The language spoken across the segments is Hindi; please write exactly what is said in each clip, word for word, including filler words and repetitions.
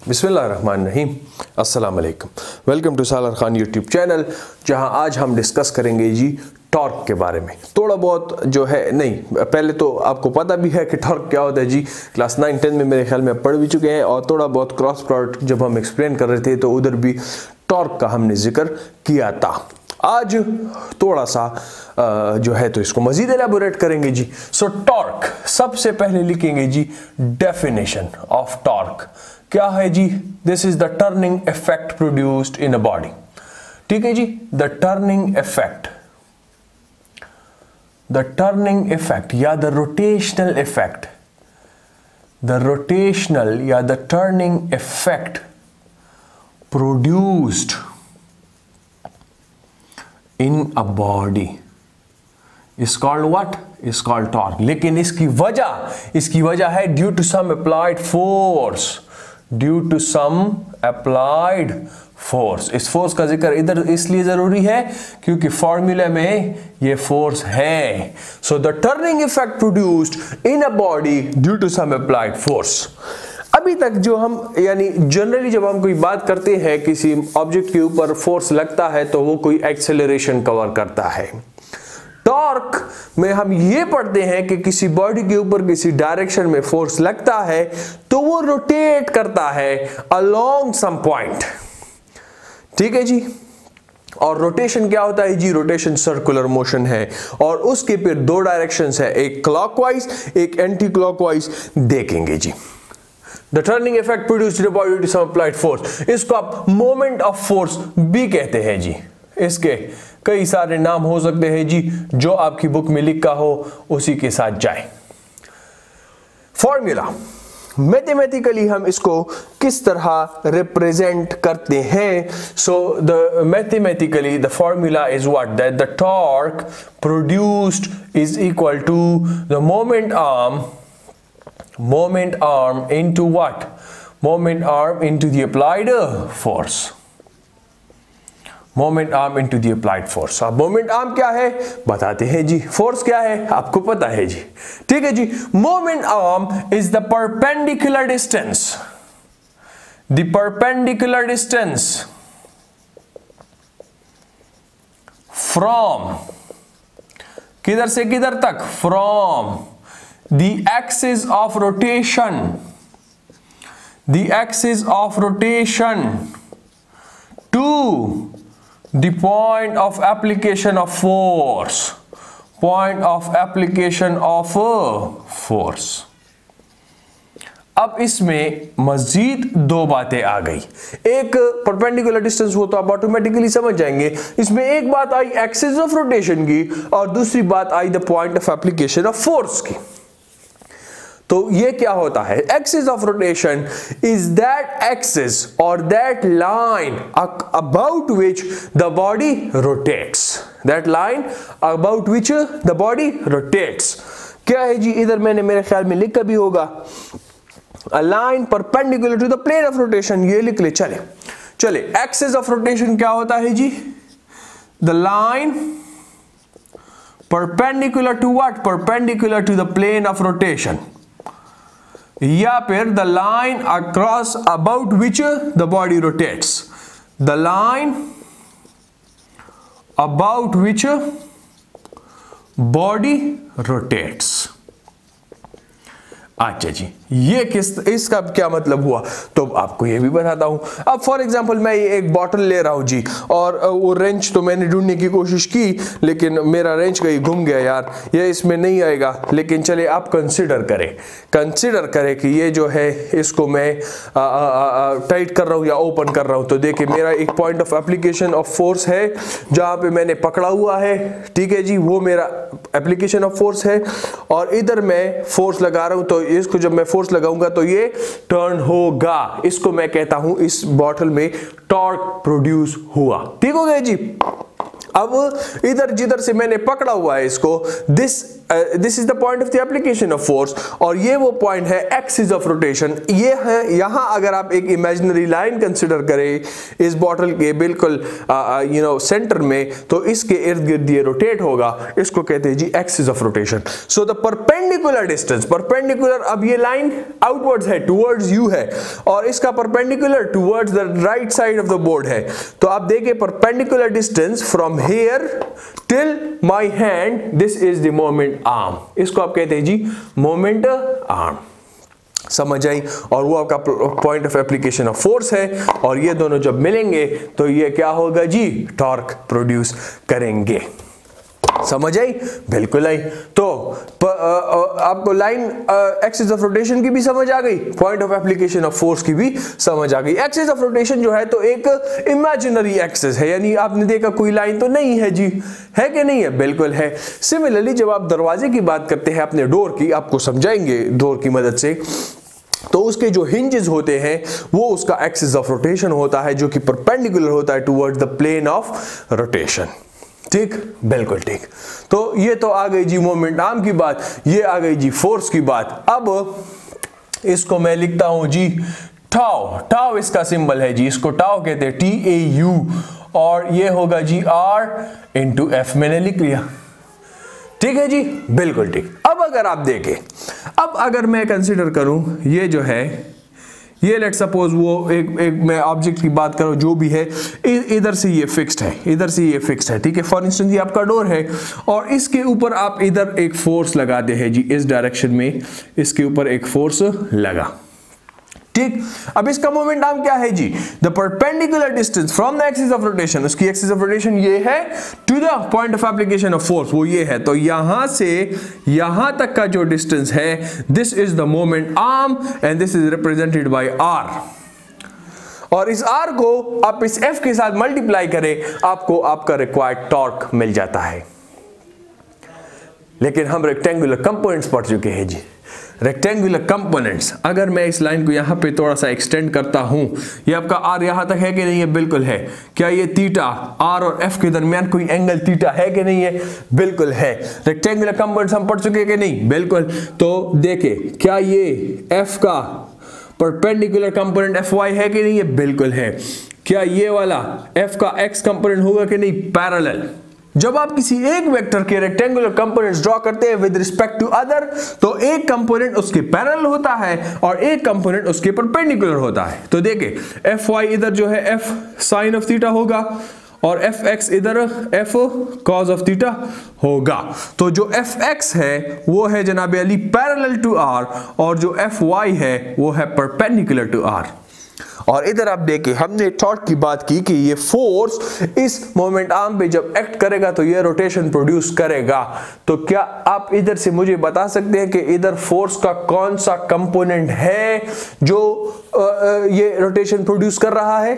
बिस्मिल्लाहिर्रहमानिर्रहीम, अस्सलाम वालेकुम। Welcome to Salar Khan YouTube channel, जहां आज हम डिस्कस करेंगे जी टॉर्क के बारे में। थोड़ा बहुत जो है नहीं, पहले तो आपको पता भी है कि टॉर्क क्या होता है जी, क्लास नाइन टेन में मेरे ख्याल में पढ़ भी चुके हैं, और थोड़ा बहुत क्रॉस प्रोडक्ट जब हम एक्सप्लेन कर रहे थे तो उधर भी टॉर्क का हमने जिक्र किया था। आज थोड़ा सा जो है तो इसको मजीद एलाबोरेट करेंगे जी। सो टॉर्क, सबसे पहले लिखेंगे जी डेफिनेशन ऑफ टॉर्क क्या है जी। This is the turning effect produced in a body. ठीक है जी, the turning effect, the turning effect या the rotational effect, the rotational या the turning effect produced in a body is called what? is called torque। लेकिन इसकी वजह इसकी वजह है due to some applied force, due to some applied force. इस फोर्स का जिक्र इधर इसलिए जरूरी है क्योंकि फॉर्मूला में ये फोर्स है। So the turning effect produced in a body due to some applied force. अभी तक जो हम यानी जनरली जब हम कोई बात करते हैं किसी ऑब्जेक्ट के ऊपर फोर्स लगता है तो वो कोई एक्सेलरेशन कवर करता है। टॉर्क में हम ये पढ़ते हैं कि किसी बॉडी के ऊपर किसी डायरेक्शन में फोर्स लगता है तो वो रोटेट करता है अलोंग सम पॉइंट। ठीक है जी, और रोटेशन क्या होता है जी? रोटेशन सर्कुलर मोशन है, और उसके फिर दो डायरेक्शंस है, एक क्लॉकवाइज एक एंटी क्लॉकवाइज। देखेंगे जी the turning effect produced in the body due to some applied force. इसको आप मोमेंट ऑफ फोर्स भी कहते हैं जी। इसके कई सारे नाम हो सकते हैं जी, जो आपकी बुक में लिखा हो उसी के साथ जाएं। फॉर्मूला मैथमेटिकली हम इसको किस तरह रिप्रेजेंट करते हैं? So the mathematically the formula is what, that the torque produced is equal to the moment arm, moment arm into what, moment arm into the applied force, moment arm into the applied force. अब मोमेंट आर्म क्या है बताते हैं जी, फोर्स क्या है आपको पता है जी। ठीक है जी, moment arm is the perpendicular distance, the perpendicular distance from, किधर से किधर तक, from the axis of rotation, the axis of rotation to the point of application of force, point of application of force। अब इसमें मजीद दो बातें आ गई। एक परपेंडिकुलर डिस्टेंस वो तो आप ऑटोमेटिकली समझ जाएंगे, इसमें एक बात आई एक्सिस ऑफ रोटेशन की और दूसरी बात आई the point of application of force की। तो ये क्या होता है? Axis of rotation is that axis और that line about which the body rotates, that line about which the body rotates. क्या है जी? इधर मैंने मेरे ख्याल में लिखा भी होगा, a line perpendicular to the plane of rotation, ये लिख ले। चले चले एक्सिस ऑफ रोटेशन क्या होता है जी? The line perpendicular to what, perpendicular to the plane of rotation, या फिर the line across about which the body rotates, the line about which body rotates. अच्छा जी, ये किस इसका क्या मतलब हुआ तो आपको ये भी बताता हूं। अब फॉर एग्जांपल मैं ये एक बॉटल ले रहा हूं जी, और वो रेंच तो मैंने ढूंढने की कोशिश की लेकिन मेरा रेंच कहीं घूम गया यार, ये इसमें नहीं आएगा। लेकिन चले आप कंसिडर करें कंसिडर करें कि ये जो है इसको मैं आ, आ, आ, टाइट कर रहा हूं या ओपन कर रहा हूं, तो देखिए मेरा एक point of application of force है जहां पे मैंने पकड़ा हुआ है। ठीक है जी, वो मेरा एप्लीकेशन ऑफ फोर्स है, और इधर मैं फोर्स लगा रहा हूं, तो इसको जब मैं फोर्स लगाऊंगा तो ये टर्न होगा। इसको मैं कहता हूं इस बॉटल में टॉर्क प्रोड्यूस हुआ। ठीक हो गया जी। अब इधर जिधर से मैंने पकड़ा हुआ है इसको, this this is the point of the application of force, और ये वो पॉइंट है एक्सिस ऑफ रोटेशन। ये है यहां अगर आप एक इमेजिनरी लाइन कंसिडर करें इस बॉटल के बिल्कुल यू नो सेंटर में, तो इसके इर्द गिर्द ये रोटेट होगा, इसको कहते हैं जी axis of rotation. So the perpendicular distance, perpendicular, अब ये लाइन आउटवर्ड्स है, टुवर्ड्स यू है, और इसका perpendicular towards the right side of the board है। तो आप देखिए perpendicular distance from here till my hand, this is the moment arm, इसको आप कहते हैं जी मोमेंट आर्म। समझ आई? और वो आपका point of application of force है, और ये दोनों जब मिलेंगे तो ये क्या होगा जी, टॉर्क प्रोड्यूस करेंगे। समझ आई? बिल्कुल आई। तो प, आ, आ, आपको लाइन एक्सिस ऑफ रोटेशन की भी समझ आ गई, point of application of force की भी समझ आ गई। एक्सिस ऑफ रोटेशन जो है तो एक इमेजिनरी एक्सिस है, यानी आपने देखा कोई लाइन तो नहीं है जी, है कि नहीं है? बिल्कुल है। सिमिलरली जब आप दरवाजे की बात करते हैं अपने डोर की, आपको समझाएंगे डोर की मदद से, तो उसके जो हिंजेस होते हैं वो उसका एक्सिस ऑफ रोटेशन होता है, जो कि परपेंडिकुलर होता है towards the plane of rotation. ठीक, बिल्कुल ठीक। तो ये तो आ गई जी मोमेंट आर्म की बात, ये आ गई जी फोर्स की बात। अब इसको मैं लिखता हूं जी टाउ, टाउ इसका सिंबल है जी, इसको टाउ कहते हैं, टी ए यू, और ये होगा जी आर इंटू एफ, मैंने लिख लिया। ठीक है जी, बिल्कुल ठीक। अब अगर आप देखें, अब अगर मैं कंसिडर करूं ये जो है, ये लेट सपोज वो एक एक मैं ऑब्जेक्ट की बात करूं जो भी है, इधर से ये फिक्स्ड है, इधर से ये फिक्स्ड है, ठीक है। फॉर इंस्टेंस ये आपका डोर है, और इसके ऊपर आप इधर एक फोर्स लगाते हैं जी, इस डायरेक्शन में इसके ऊपर एक फोर्स लगा, ठीक। अब इसका मोमेंट आर्म क्या है जी, the perpendicular distance from the axis of rotation, उसकी एक्सिस ऑफ रोटेशन ये है, to the point of application of force वो ये है। तो यहां से यहां तक का जो डिस्टेंस है, this is the moment arm and this is represented by R. और इस आर को आप इस एफ के साथ मल्टीप्लाई करें, आपको आपका रिक्वायर्ड टॉर्क मिल जाता है। लेकिन हम रेक्टेंगुलर कंपोनेंट्स पढ़ चुके हैं जी, रेक्टेंगुलर कंपोनेंट्स। अगर मैं इस लाइन को यहां पे थोड़ा सा एक्सटेंड करता हूं, ये आपका आर यहां तक है कि नहीं है? बिल्कुल है। क्या ये थीटा, आर और एफ के दरमियान कोई एंगल थीटा है कि नहीं है? बिल्कुल है। रेक्टेंगुलर कंपोनेंट्स हम पढ़ चुके कि नहीं? बिल्कुल। तो देखे, क्या ये एफ का परपेंडिकुलर कंपोनेंट एफ वाई है कि नहीं है? बिल्कुल है। क्या ये वाला एफ का एक्स कंपोनेंट होगा कि नहीं? पैरेलल। जब आप किसी एक वेक्टर के रेक्टेंगुलर कंपोनेंट्स ड्रॉ करते हैं विद रिस्पेक्ट टू अदर, तो एक कंपोनेंट उसके पैरेलल होता है और एक कंपोनेंट उसके परपेंडिकुलर होता है। तो देखिए, एफ वाई इधर जो है एफ साइन ऑफ थीटा होगा, और एफ एक्स इधर एफ कॉज ऑफ थीटा होगा। तो जो एफ एक्स है वो है जनाब अली पैरेलल टू आर, और जो एफ वाई है वो है परपेंडिकुलर टू आर। और इधर आप देखिए, हमने टॉर्क की बात की कि ये फोर्स इस मोमेंट आर्म पे जब एक्ट करेगा तो ये रोटेशन प्रोड्यूस करेगा। तो क्या आप इधर से मुझे बता सकते हैं कि इधर फोर्स का कौन सा कंपोनेंट है जो आ, ये रोटेशन प्रोड्यूस कर रहा है?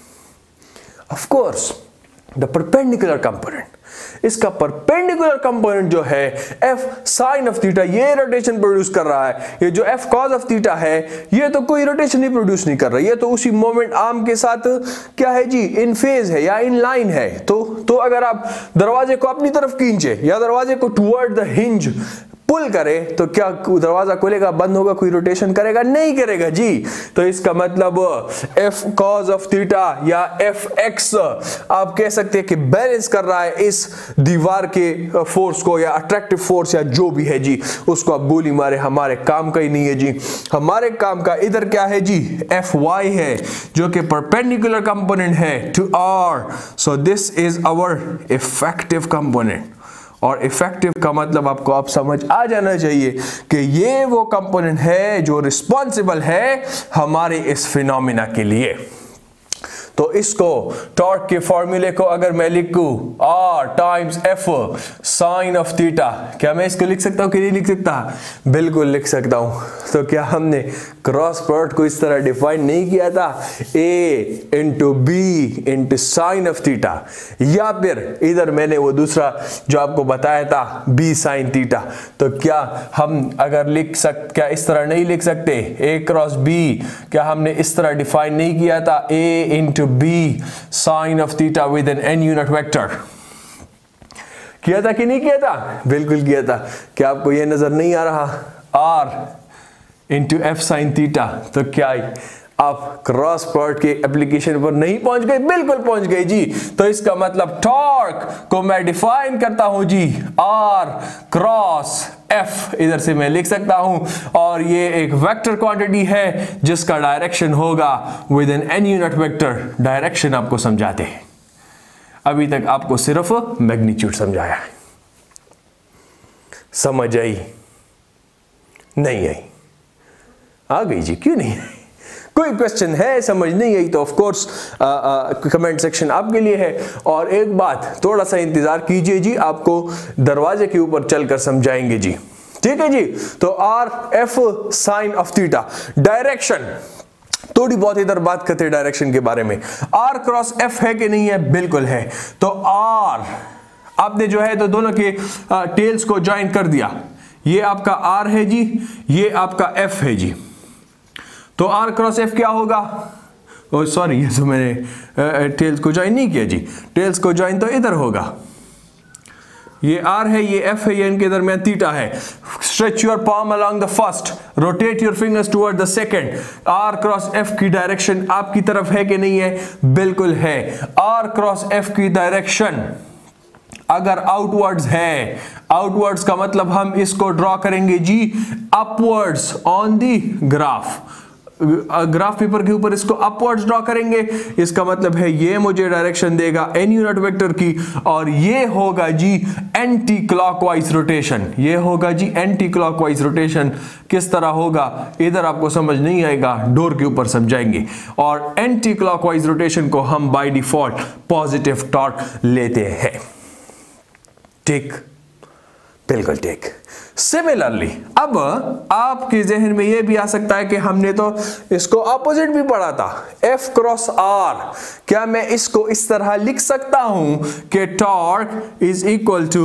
Of course the perpendicular component. इसका परपेंडिकुलर कंपोनेंट जो है एफ साइन ऑफ थीटा, ये रोटेशन प्रोड्यूस कर रहा है। ये जो एफ कॉज ऑफ थीटा है, ये तो कोई रोटेशन ही प्रोड्यूस नहीं कर रहा, ये तो उसी मोमेंट आर्म के साथ क्या है जी, इन फेज है या इन लाइन है। तो तो अगर आप दरवाजे को अपनी तरफ खींचे या दरवाजे को टुवर्ड द हिंज पुल करे, तो क्या दरवाजा खुलेगा, बंद होगा, कोई रोटेशन करेगा? नहीं करेगा जी। तो इसका मतलब एफ कॉज ऑफ थीटा या एफ एक्स आप कह सकते हैं कि बैलेंस कर रहा है इस दीवार के फोर्स को, या अट्रैक्टिव फोर्स या जो भी है जी, उसको आप गोली मारे, हमारे काम का ही नहीं है जी। हमारे काम का इधर क्या है जी, एफ वाई है, जो कि परपेंडिकुलर कंपोनेंट है to R. So this is our effective component. और इफेक्टिव का मतलब आपको आप समझ आ जाना चाहिए कि ये वो कंपोनेंट है जो रिस्पॉन्सिबल है हमारे इस फिनोमिना के लिए। तो इसको टॉर्क के फॉर्मूले को अगर मैं लिखूं R times F sine of theta, क्या मैं इसको लिख सकता हूं कि नहीं लिख सकता? बिल्कुल लिख सकता हूं। तो क्या हमने क्रॉस प्रोडक्ट को इस तरह डिफाइन नहीं किया था, A into B into sine of theta, या फिर इधर मैंने वो दूसरा जो आपको बताया था बी साइन थीटा। तो क्या हम अगर लिख सक क्या इस तरह नहीं लिख सकते, ए क्रॉस बी? क्या हमने इस तरह डिफाइन नहीं किया था, A into B sine of theta with N N unit vector? किया था कि नहीं किया था? बिल्कुल किया था। क्या आपको यह नजर नहीं आ रहा? R into F sine theta. तो क्या आप क्रॉस प्रोडक्ट के एप्लीकेशन पर नहीं पहुंच गए? बिल्कुल पहुंच गए जी। तो इसका मतलब टॉर्क को मैं डिफाइन करता हूं जी, आर क्रॉस एफ, इधर से मैं लिख सकता हूं, और ये एक वेक्टर क्वांटिटी है जिसका डायरेक्शन होगा with N N unit vector. Direction आपको समझाते हैं, अभी तक आपको सिर्फ मैग्नीट्यूड समझाया है। समझ आई? नहीं आई? आ गई जी, क्यों नहीं? कोई क्वेश्चन है, समझ नहीं आई तो ऑफ कोर्स कमेंट सेक्शन आपके लिए है। और एक बात, थोड़ा सा इंतजार कीजिए जी, आपको दरवाजे के ऊपर चलकर समझाएंगे जी, ठीक है जी। तो R F sine of theta, direction थोड़ी बहुत इधर बात करते हैं डायरेक्शन के बारे में। आर क्रॉस एफ है कि नहीं है? बिल्कुल है। तो आर आपने जो है तो दोनों के टेल्स को ज्वाइन कर दिया, ये आपका आर है जी, ये आपका एफ है जी। तो आर क्रॉस एफ क्या होगा? ओ सॉरी, ये तो मैंने टेल्स को ज्वाइन नहीं किया जी, टेल्स को ज्वाइन तो इधर होगा। ये आर है, ये एफ है, ये इनके दरमियान थीटा है। Stretch your palm along the first, rotate your fingers toward the second. R cross F की डायरेक्शन आपकी तरफ है कि नहीं है? बिल्कुल है। आर क्रॉस एफ की डायरेक्शन अगर आउटवर्ड्स है, आउटवर्ड्स का मतलब हम इसको ड्रॉ करेंगे जी upwards on the graph, graph paper के ऊपर इसको अपवर्ड्स ड्रॉ करेंगे। इसका मतलब है ये मुझे डायरेक्शन देगा एन यूनिट वेक्टर की, और ये होगा जी एंटी क्लॉकवाइज रोटेशन। ये होगा जी एंटी क्लॉकवाइज रोटेशन। किस तरह होगा इधर आपको समझ नहीं आएगा, डोर के ऊपर समझाएंगे। और एंटी क्लॉकवाइज रोटेशन को हम बाय डिफॉल्ट पॉजिटिव टॉर्क लेते हैं। ठीक, बिल्कुल ठीक। सिमिलरली अब आपके जहन में यह भी आ सकता है कि हमने तो इसको ऑपोजिट भी पढ़ा था, F क्रॉस R। क्या मैं इसको इस तरह लिख सकता हूं कि torque is equal to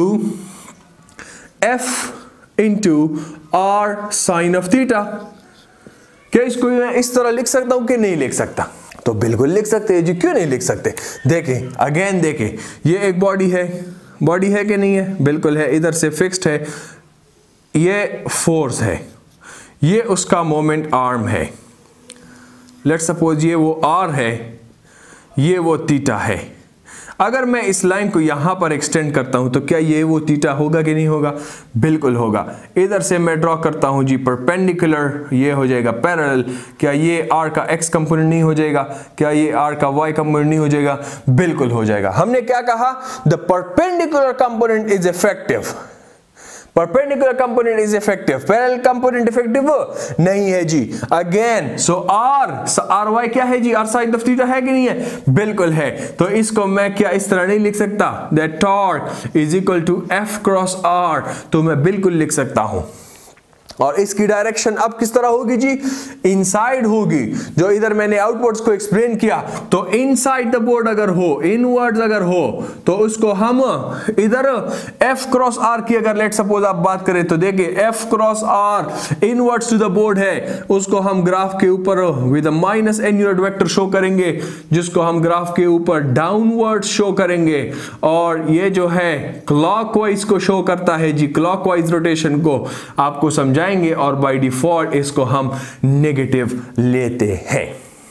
F into R sine of theta? क्या इसको मैं इस तरह लिख सकता हूं कि नहीं लिख सकता? तो बिल्कुल लिख सकते हैं जी, क्यों नहीं लिख सकते? देखें अगेन, देखें ये एक बॉडी है, बॉडी है कि नहीं है? बिल्कुल है, इधर से फिक्स्ड है, ये फोर्स है, ये उसका मोमेंट आर्म है। लेट्स सपोज ये वो आर है, ये वो थीटा है। अगर मैं इस लाइन को यहां पर एक्सटेंड करता हूं तो क्या ये वो थीटा होगा कि नहीं होगा? बिल्कुल होगा। इधर से मैं ड्रॉ करता हूं जी परपेंडिकुलर, ये हो जाएगा पैरेलल। क्या ये आर का एक्स कंपोनेंट नहीं हो जाएगा? क्या ये आर का वाई कंपोनेंट नहीं हो जाएगा? बिल्कुल हो जाएगा। हमने क्या कहा? The perpendicular component is effective, perpendicular component is effective, parallel component effective नहीं है जी। Again so R R Y क्या है जी? आर साइन ऑफ थीटा है कि नहीं है? बिल्कुल है। तो इसको मैं क्या इस तरह नहीं लिख सकता? That torque is equal to F cross R. तो मैं बिल्कुल लिख सकता हूं। और इसकी डायरेक्शन अब किस तरह होगी जी? इनसाइड होगी। जो इधर मैंने आउटवर्ड्स को एक्सप्लेन किया, तो इनसाइड द बोर्ड अगर हो, इनवर्ड्स अगर हो, तो उसको हम इधर F क्रॉस R की अगर लेट सपोज आप बात करें तो देखिए F cross R inwards to the board है, उसको हम ग्राफ के ऊपर with minus n unit vector show करेंगे, जिसको हम ग्राफ के ऊपर डाउनवर्ड शो करेंगे। और ये जो है क्लॉकवाइज को शो करता है जी, क्लॉकवाइज रोटेशन को आपको समझा और बाय डिफॉल्ट इसको हम नेगेटिव लेते हैं।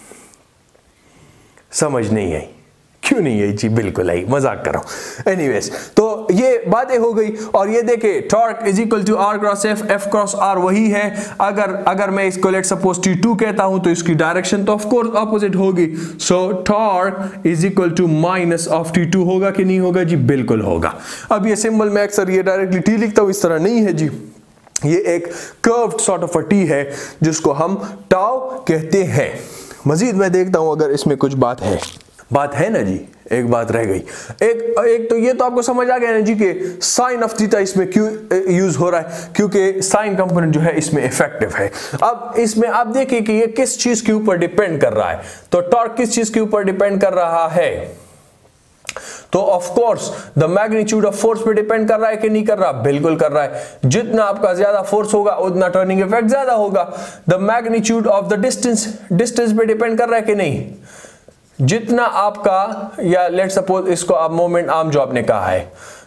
समझ नहीं आई? क्यों नहीं आई जी? बिल्कुल आई, मजाक कर रहा हूं। एनीवेज, तो ये बातें हो गई। और ये देखे torque is equal to R cross F, F cross R वही है। अगर अगर मैं इसको लेट सपोज टी टू कहता हूं तो इसकी डायरेक्शन तो ऑफ कोर्स ऑपोजिट होगी। So torque is equal to minus of T two होगा कि नहीं होगा जी? बिल्कुल होगा। अब ये सिंबल मैं अक्सर ये डायरेक्टली टी लिखता हूं, इस तरह नहीं है जी। ये एक curved sort of a T है जिसको हम टाउ कहते हैं। मजीद मैं देखता हूं अगर इसमें कुछ बात है। बात है ना जी? एक बात रह गई। एक एक तो ये तो आपको समझ आ गया ना जी कि साइन ऑफ थीटा इसमें क्यों यूज हो रहा है, क्योंकि साइन कंपोनेंट जो है इसमें इफेक्टिव है। अब इसमें आप देखिए कि ये किस चीज के ऊपर डिपेंड कर रहा है। तो टॉर्क किस चीज के ऊपर डिपेंड कर रहा है? तो of course the magnitude of force पे डिपेंड कर रहा है कि नहीं कर रहा? बिल्कुल कर रहा है। जितना आपका ज्यादा फोर्स होगा उतना टर्निंग इफेक्ट ज्यादा होगा। The magnitude of the distance, distance पे डिपेंड कर रहा है कि नहीं? जितना आपका, या लेट सपोज इसको आप मोमेंट आर्म जो आपने कहा है,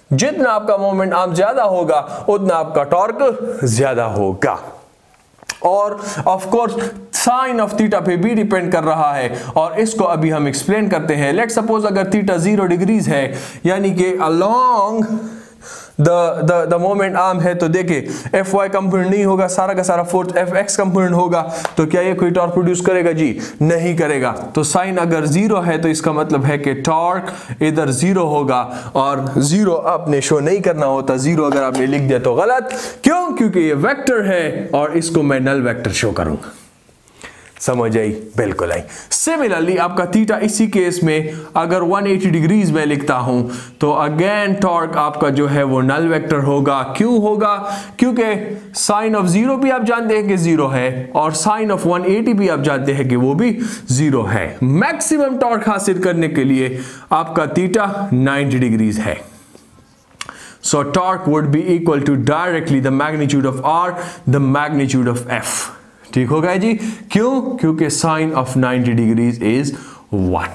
जितना आपका मोमेंट आर्म ज्यादा होगा उतना आपका टॉर्क ज्यादा होगा। और of course sine of theta पे भी डिपेंड कर रहा है, और इसको अभी हम एक्सप्लेन करते हैं। लेट सपोज अगर थीटा जीरो डिग्रीज है, यानी कि along the the the moment arm है, तो देखिए एफ वाई कंपोनेंट नहीं होगा, सारा का सारा फोर्स एफ एक्स कंपोनेंट होगा, तो क्या ये कोई टॉर्क प्रोड्यूस करेगा जी? नहीं करेगा। तो साइन अगर जीरो है तो इसका मतलब है कि टॉर्क इधर जीरो होगा, और जीरो आपने शो नहीं करना होता। जीरो अगर आपने लिख दिया तो गलत, क्यों? क्योंकि ये वेक्टर है और इसको मैं नल वेक्टर शो करूंगा। समझ आई? बिल्कुल आई। सिमिलरली आपका थीटा इसी केस में अगर एक सौ अस्सी डिग्रीज में लिखता हूं तो अगेन टॉर्क आपका जो है वो नल वेक्टर होगा। क्यों होगा? क्योंकि साइन ऑफ जीरो भी आप जानते हैं कि जीरो है, और साइन ऑफ एक सौ अस्सी भी आप जानते हैं कि वो भी जीरो है। मैक्सिमम टॉर्क हासिल करने के लिए आपका थीटा नब्बे डिग्रीज है। So torque would be equal to directly the magnitude of R, the magnitude of F. ठीक हो गया जी? क्यों? क्योंकि साइन ऑफ नब्बे डिग्रीज इज वन।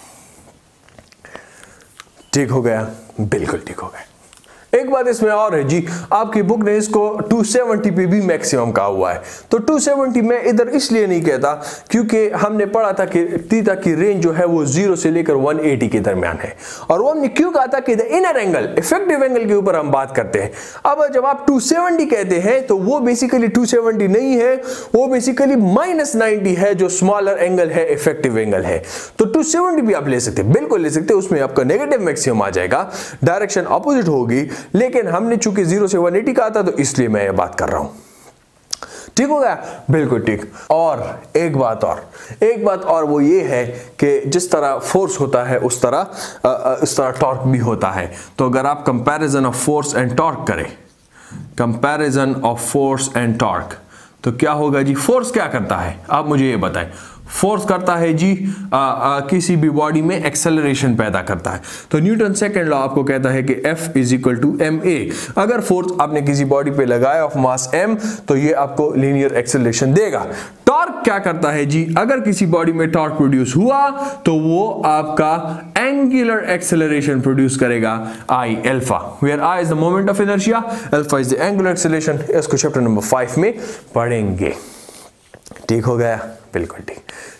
ठीक हो गया? बिल्कुल ठीक हो गया। एक बात इसमें और है जी, आपकी बुक ने इसको दो सौ सत्तर पे भी मैक्सिमम कहा हुआ है, तो दो सौ सत्तर मैं इधर इसलिए नहीं कहता क्योंकि हमने पढ़ा था कि थीटा की रेंज जो है वो जीरो से लेकर एक सौ अस्सी के दरमियान है, और वो हमने क्यों कहा था कि the inner angle, effective angle के ऊपर हम बात करते हैं। अब जब आप दो सौ सत्तर कहते हैं तो वो बेसिकली दो सौ सत्तर नहीं है, वो बेसिकली माइनस नाइनटी है, जो स्मॉलर एंगल है, इफेक्टिव एंगल है। तो दो सौ सत्तर भी आप ले सकते हैं, बिल्कुल ले सकते हैं, उसमें आपका नेगेटिव मैक्सिमम आ जाएगा, डायरेक्शन अपोजिट होगी, लेकिन हमने चूंकि जीरो से एक सौ अस्सी कहा था तो इसलिए मैं ये बात कर रहा हूं। ठीक हो गया? बिल्कुल ठीक। और एक बात और एक बात और वो ये है कि जिस तरह फोर्स होता है उस तरह इस तरह टॉर्क भी होता है। तो अगर आप comparison of force and torque करें, comparison of force and torque, तो क्या होगा जी? फोर्स क्या करता है आप मुझे ये बताएं। फोर्स करता है जी आ, आ, किसी भी बॉडी में एक्सेलरेशन पैदा करता है। तो न्यूटन सेकंड लॉ आपको कहता है कि F is equal to M A. अगर फोर्स आपने किसी बॉडी पे लगाया ऑफ मास m, तो ये आपको लीनियर एक्सेलरेशन देगा। टॉर्क क्या करता है जी? अगर किसी बॉडी में टॉर्क प्रोड्यूस हुआ तो वो आपका एंगुलर एक्सेलरेशन प्रोड्यूस करेगा, I alpha, where I is the moment of inertia, alpha is the angular acceleration. इसको चैप्टर नंबर फाइव में पढ़ेंगे। ठीक हो गया? बिल्कुल ठीक।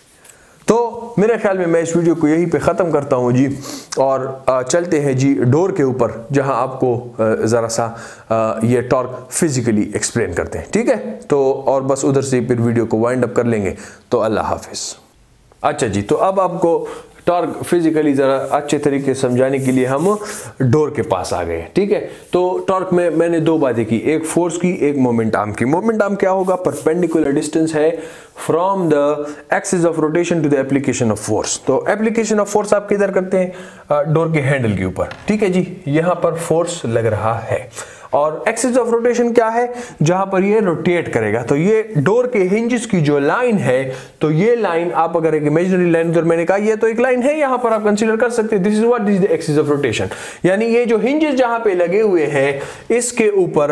तो मेरे ख्याल में मैं इस वीडियो को यहीं पे ख़त्म करता हूँ जी, और चलते हैं जी डोर के ऊपर, जहाँ आपको ज़रा सा ये टॉर्क फिजिकली एक्सप्लेन करते हैं। ठीक है? तो और बस उधर से फिर वीडियो को वाइंड अप कर लेंगे। तो अल्लाह हाफिज़। अच्छा जी, तो अब आपको टॉर्क फिजिकली जरा अच्छे तरीके से समझाने के लिए हम डोर के पास आ गए। ठीक है? तो टॉर्क में मैंने दो बातें की, एक फोर्स की, एक मोमेंट आर्म की। मोमेंट आर्म क्या होगा? परपेंडिकुलर डिस्टेंस है from the axis of rotation to the application of force. तो एप्लीकेशन ऑफ फोर्स आप किधर करते हैं? डोर के हैंडल के ऊपर। ठीक है जी? यहां पर फोर्स लग रहा है, और एक्सिस ऑफ रोटेशन क्या है? जहां पर ये रोटेट करेगा। तो ये डोर के हिंजेस की जो लाइन है, तो ये लाइन आप अगर एक इमेजिनरी लाइन, जो मैंने कहा ये तो एक लाइन है, यहां पर आप कंसीडर कर सकते हैं, this is what is the axis of rotation. यानी ये जो हिंजेस जहां पे लगे हुए हैं, इसके ऊपर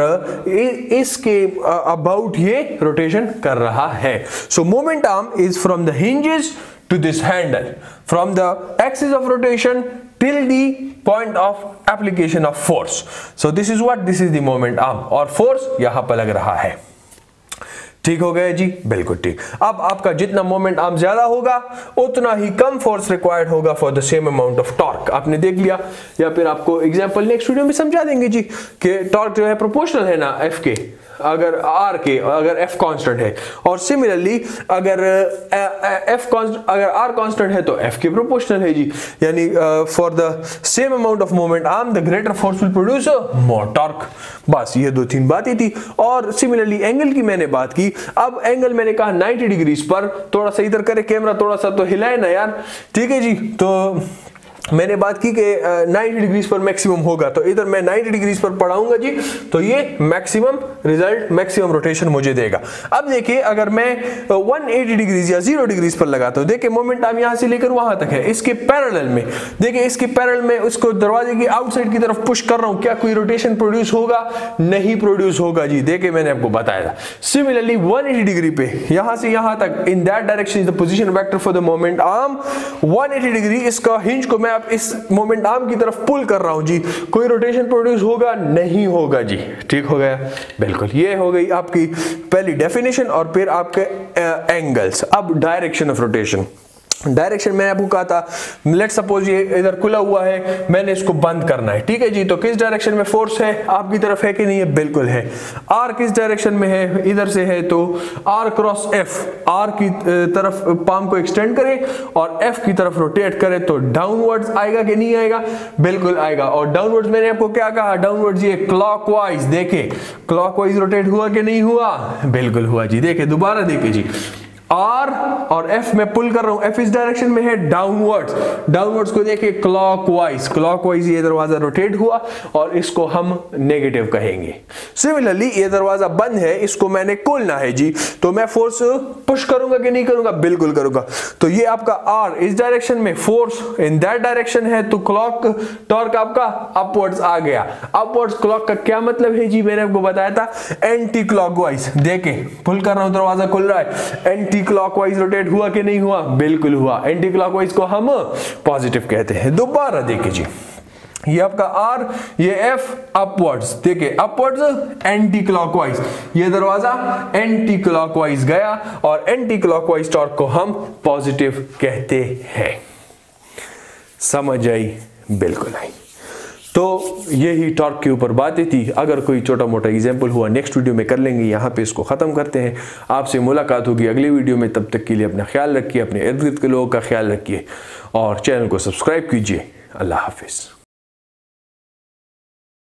इसके अबाउट ये रोटेशन कर रहा है। So moment arm is from the hinges to this handle, from the axis of rotation till the point of application of force. So this is what, this is the moment arm, और force यहां पर लग रहा है। ठीक हो गया जी? बिल्कुल ठीक। अब आपका जितना मोमेंट आर्म ज्यादा होगा उतना ही कम फोर्स रिक्वायर्ड होगा for the same amount of torque. आपने देख लिया, या फिर आपको एग्जांपल नेक्स्ट वीडियो में समझा देंगे जी कि टॉर्क जो है प्रोपोर्शनल है ना एफ के, अगर आर के, अगर एफ कांस्टेंट है, और सिमिलरली अगर एफ कांस्टेंट, अगर आर कांस्टेंट है तो एफ के प्रोपोर्शनल है जी। यानी for the same amount of moment arm the greater force will produce more torque. बस ये दो तीन बातें थी। और सिमिलरली एंगल की मैंने बात की। अब एंगल मैंने कहा नब्बे डिग्रीज पर, थोड़ा सा इधर करे कैमरा, थोड़ा सा तो हिलाए ना यार। ठीक है जी? तो मैंने बात की कि नब्बे डिग्रीज पर मैक्सिमम होगा, तो इधर मैं नब्बे डिग्रीज पर पढ़ाऊंगा जी, तो ये मैक्सिमम रिजल्ट, मैक्सिमम रोटेशन मुझे देगा। अब देखिए अगर मैं एक सौ अस्सी डिग्रीज या जीरो डिग्रीज पर लगाता हूं, देखिए मोमेंट आर्म यहां से लेकर वहां तक है, इसके पैरेलल में, देखिए इसके पैरेलल में उसको दरवाजे की आउटसाइड की तरफ पुश कर रहा हूं, क्या कोई रोटेशन प्रोड्यूस होगा? नहीं प्रोड्यूस होगा जी। देखिए मैंने आपको बताया था। सिमिलरली एक सौ अस्सी डिग्री पे यहां से यहां तक, in that direction is the position vector for the moment arm. एक सौ अस्सी डिग्री, इसका हिंज को मैं आप इस मोमेंट आर्म की तरफ पुल कर रहा हूं जी, कोई रोटेशन प्रोड्यूस होगा नहीं होगा जी, ठीक हो गया, बिल्कुल। ये हो गई आपकी पहली डेफिनेशन और फिर आपके एंगल्स। अब डायरेक्शन ऑफ रोटेशन, डायरेक्शन मैंने आपको कहा था, लेट सपोज ये इधर खुला हुआ है, मैंने इसको बंद करना है, ठीक है जी, तो किस डायरेक्शन में फोर्स है, आपकी तरफ है कि नहीं है, बिल्कुल है। आर किस डायरेक्शन में है, इधर से है, तो आर क्रॉस एफ, आर की तरफ पाम को एक्सटेंड करें और एफ की तरफ रोटेट करें तो डाउनवर्ड्स आएगा कि नहीं आएगा, बिल्कुल आएगा। और डाउनवर्ड्स मैंने आपको क्या कहा, डाउनवर्ड्स ये क्लॉकवाइज, देखें क्लॉकवाइज रोटेट हुआ कि नहीं हुआ, बिल्कुल हुआ जी, देखें दोबारा देखें जी, आर और एफ में पुल कर रहा हूं, एफ इस डायरेक्शन में है डाउनवर्ड्स, डाउनवर्ड्स को देखिए क्लॉकवाइज, क्लॉकवाइज ये दरवाजा रोटेट हुआ और इसको हम नेगेटिव कहेंगे। सिमिलरली ये दरवाजा बंद है, इसको मैंने खोलना है जी, तो मैं फोर्स पुश करूंगा कि नहीं करूंगा, बिल्कुल करूंगा। तो ये आपका आर इस डायरेक्शन में, फोर्स इन दैट डायरेक्शन है, तो क्लॉक टॉर्क आपका अपवर्ड्स आ गया। अपवर्ड्स क्लॉक का क्या मतलब है जी, मैंने आपको बताया था एंटी क्लॉकवाइज, देखें पुल कर रहा हूं दरवाजा खुल रहा है, एंटी क्लॉकवाइज रोटेट हुआ कि नहीं हुआ, बिल्कुल हुआ। एंटी क्लॉकवाइज को हम पॉजिटिव कहते हैं। दोबारा देखिए जी, ये आपका आर, ये एफ अपवर्ड्स, देखिए अपवर्ड्स एंटी क्लॉकवाइज, ये दरवाजा एंटी क्लॉकवाइज गया और एंटी क्लॉकवाइज टॉर्क को हम पॉजिटिव कहते हैं। समझ आई, बिल्कुल आई। तो यही टॉर्क के ऊपर बातें थी। अगर कोई छोटा मोटा एग्जाम्पल हुआ नेक्स्ट वीडियो में कर लेंगे, यहाँ पे इसको ख़त्म करते हैं। आपसे मुलाकात होगी अगली वीडियो में, तब तक के लिए अपना ख्याल रखिए, अपने इर्द गिर्द के लोगों का ख्याल रखिए और चैनल को सब्सक्राइब कीजिए। अल्लाह हाफिज़।